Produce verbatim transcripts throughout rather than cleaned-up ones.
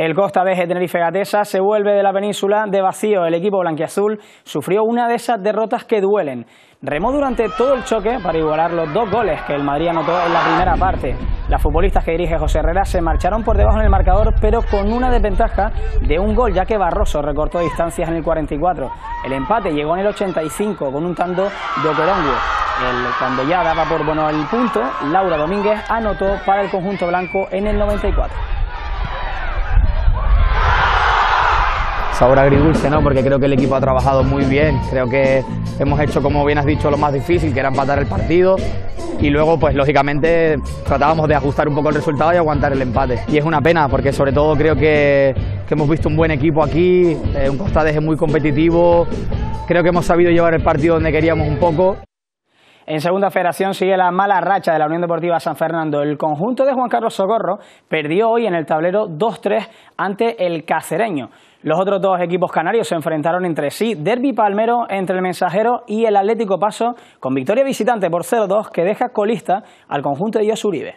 El Costa B G Tenerife Gatesa se vuelve de la península de vacío. El equipo blanquiazul sufrió una de esas derrotas que duelen. Remó durante todo el choque para igualar los dos goles que el Madrid anotó en la primera parte. Las futbolistas que dirige José Herrera se marcharon por debajo en el marcador, pero con una desventaja de un gol, ya que Barroso recortó distancias en el cuarenta y cuatro. El empate llegó en el ochenta y cinco con un tanto de Okorongo. El, cuando ya daba por bueno el punto, Laura Domínguez anotó para el conjunto blanco en el noventa y cuatro. Sabor agridulce, ¿no? Porque creo que el equipo ha trabajado muy bien. Creo que hemos hecho, como bien has dicho, lo más difícil, que era empatar el partido. Y luego, pues lógicamente, tratábamos de ajustar un poco el resultado y aguantar el empate. Y es una pena, porque sobre todo creo que, que hemos visto un buen equipo aquí, eh, un Costa D G muy competitivo. Creo que hemos sabido llevar el partido donde queríamos un poco. En segunda federación sigue la mala racha de la Unión Deportiva San Fernando. El conjunto de Juan Carlos Socorro perdió hoy en el tablero dos tres ante el Cacereño. Los otros dos equipos canarios se enfrentaron entre sí. Derbi palmero entre el Mensajero y el Atlético Paso, con victoria visitante por cero dos que deja colista al conjunto de Josu Uribe.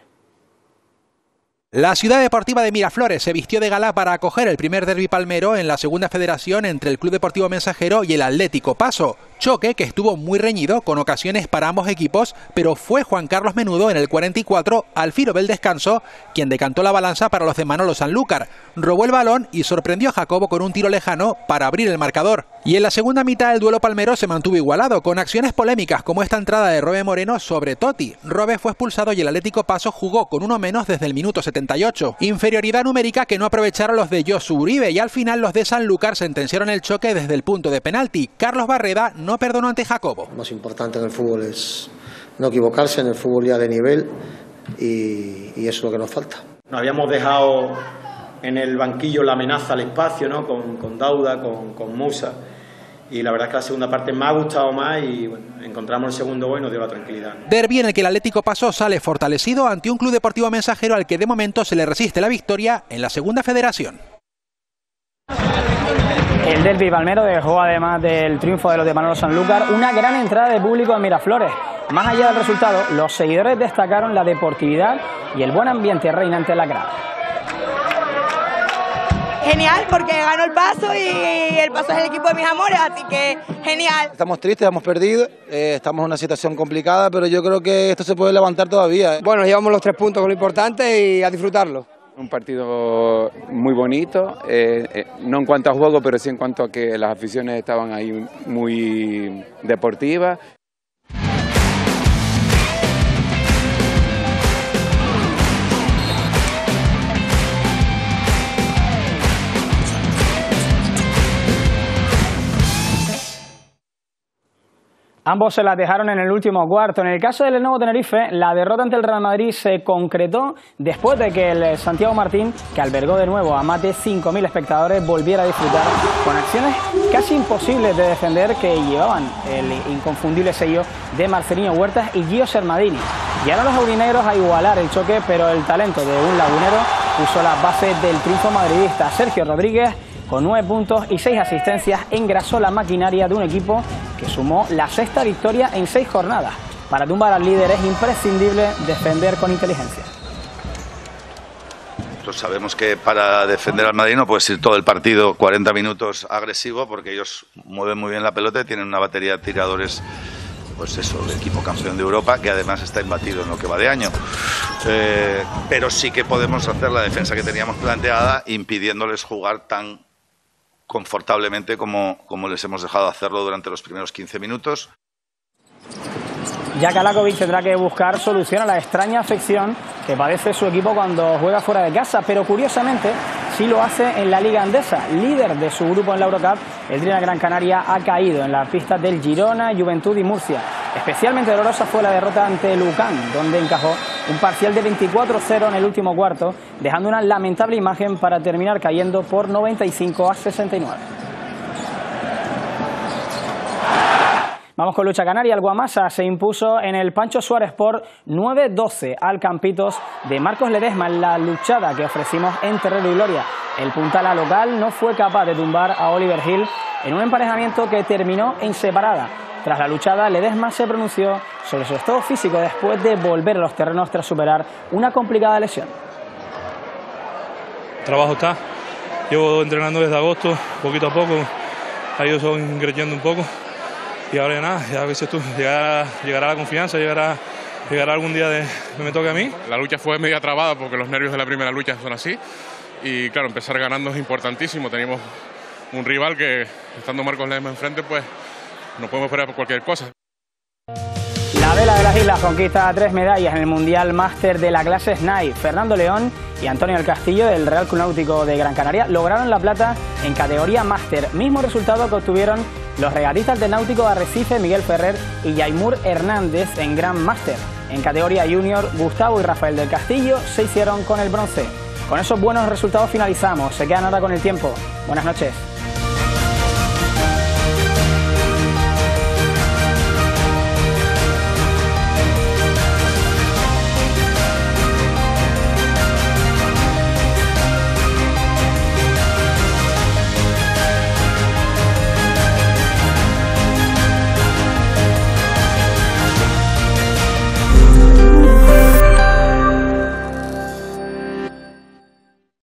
La Ciudad Deportiva de Miraflores se vistió de gala para acoger el primer derbi palmero en la segunda federación entre el Club Deportivo Mensajero y el Atlético Paso. Choque que estuvo muy reñido con ocasiones para ambos equipos, pero fue Juan Carlos Menudo en el cuarenta y cuatro, al filo del descanso, quien decantó la balanza para los de Manolo Sanlúcar. Robó el balón y sorprendió a Jacobo con un tiro lejano para abrir el marcador. Y en la segunda mitad el duelo palmero se mantuvo igualado, con acciones polémicas como esta entrada de Robe Moreno sobre Totti. Robe fue expulsado y el Atlético Paso jugó con uno menos desde el minuto setenta y ocho. Inferioridad numérica que no aprovecharon los de Josu Uribe, y al final los de Sanlúcar sentenciaron el choque desde el punto de penalti. Carlos Barreda no perdonó ante Jacobo. Lo más importante en el fútbol es no equivocarse, en el fútbol ya de nivel, y, y eso es lo que nos falta. Nos habíamos dejado en el banquillo la amenaza al espacio, ¿no? con, con Dauda, con, con Musa, y la verdad es que la segunda parte me ha gustado más y bueno, encontramos el segundo gol y nos dio la tranquilidad. Derbi en el que el Atlético Paso sale fortalecido ante un Club Deportivo Mensajero al que de momento se le resiste la victoria en la segunda federación. El derbi palmero dejó, además del triunfo de los de Manolo Sanlúcar, una gran entrada de público en Miraflores. Más allá del resultado, los seguidores destacaron la deportividad y el buen ambiente reinante en la grada. Genial, porque ganó el Paso y el Paso es el equipo de mis amores, así que genial. Estamos tristes, hemos perdido, eh, estamos en una situación complicada, pero yo creo que esto se puede levantar todavía. Bueno, llevamos los tres puntos con lo importante y a disfrutarlo. Un partido muy bonito, eh, eh, no en cuanto a juego, pero sí en cuanto a que las aficiones estaban ahí muy deportivas. Ambos se las dejaron en el último cuarto. En el caso del Lenovo Tenerife, la derrota ante el Real Madrid se concretó después de que el Santiago Martín, que albergó de nuevo a más de cinco mil espectadores, volviera a disfrutar con acciones casi imposibles de defender que llevaban el inconfundible sello de Marcelino Huertas y Gio Sermadini. Llegaron los aurinegros a igualar el choque, pero el talento de un lagunero puso las bases del triunfo madridista. Sergio Rodríguez, con nueve puntos y seis asistencias, engrasó la maquinaria de un equipo que sumó la sexta victoria en seis jornadas. Para tumbar al líder es imprescindible defender con inteligencia. Nosotros sabemos que para defender al Madrid no puedes ir todo el partido cuarenta minutos agresivo, porque ellos mueven muy bien la pelota y tienen una batería de tiradores, pues eso, de equipo campeón de Europa, que además está imbatido en lo que va de año. Eh, pero sí que podemos hacer la defensa que teníamos planteada, impidiéndoles jugar tan confortablemente como, como les hemos dejado hacerlo durante los primeros quince minutos. Jack Alakovic tendrá que buscar solución a la extraña afección que padece su equipo cuando juega fuera de casa, pero curiosamente sí lo hace en la Liga Andesa. Líder de su grupo en la Eurocup, el Trina Gran Canaria ha caído en las pistas del Girona, Juventud y Murcia. Especialmente dolorosa fue la derrota ante Lucan, donde encajó un parcial de veinticuatro cero en el último cuarto, dejando una lamentable imagen para terminar cayendo por noventa y cinco a sesenta y nueve. Vamos con lucha canaria. El Guamasa se impuso en el Pancho Suárez por nueve doce al Campitos de Marcos Ledesma en la luchada que ofrecimos en Terrero y Gloria. El puntala local no fue capaz de tumbar a Oliver Hill en un emparejamiento que terminó en separada. Tras la luchada, Ledesma se pronunció sobre su estado físico después de volver a los terrenos tras superar una complicada lesión. El trabajo está, llevo entrenando desde agosto, poquito a poco, ha ido creciendo un poco y ahora ya nada, ya ves tú, llegará, llegará la confianza, llegará, llegará algún día de que me toque a mí. La lucha fue media trabada porque los nervios de la primera lucha son así y claro, empezar ganando es importantísimo, teníamos un rival que estando Marcos Ledesma enfrente pues no podemos esperar por cualquier cosa. La Vela de las Islas conquista tres medallas en el Mundial Máster de la clase Snipe. Fernando León y Antonio del Castillo del Real Club Náutico de Gran Canaria lograron la plata en categoría Máster, mismo resultado que obtuvieron los regatistas del Náutico de Arrecife, Miguel Ferrer y Yaimur Hernández en Gran Máster. En categoría Junior, Gustavo y Rafael del Castillo se hicieron con el bronce. Con esos buenos resultados finalizamos. Se quedan ahora con el tiempo. Buenas noches.